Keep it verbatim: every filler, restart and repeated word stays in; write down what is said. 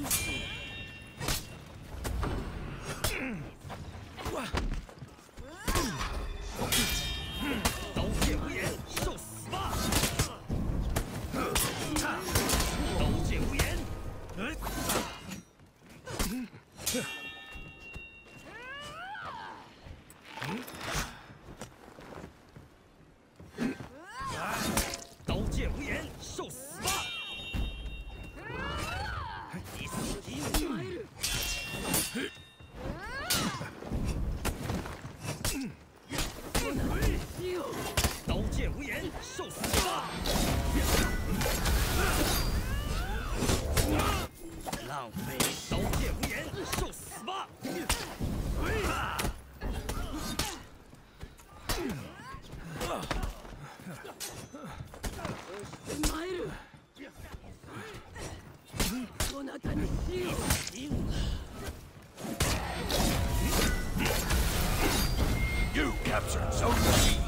刀剑无眼，受死吧！刀剑无眼。 刀剑无眼，受死吧！你死定了！刀剑无眼，受死吧！浪费！刀剑无眼，受死吧！ You captured Zone C.